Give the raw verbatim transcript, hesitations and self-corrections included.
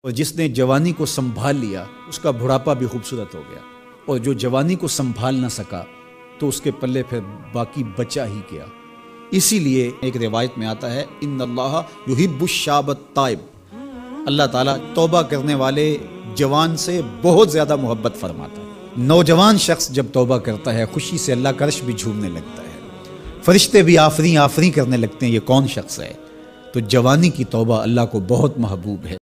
और जिसने जवानी को संभाल लिया उसका बुढ़ापा भी खूबसूरत हो गया, और जो जवानी को संभाल ना सका तो उसके पल्ले फिर बाकी बचा ही गया। इसीलिए एक रिवायत में आता है, इन्नल्लाह युहिब्बुश शाबत ताइब, अल्लाह ताला तौबा करने वाले जवान से बहुत ज़्यादा मोहब्बत फरमाता है। नौजवान शख्स जब तौबा करता है खुशी से अल्लाह का अर्श भी झूमने लगता है, फरिश्ते भी आफरी आफरी करने लगते हैं, ये कौन शख्स है। तो जवानी की तौबा अल्लाह को बहुत महबूब है।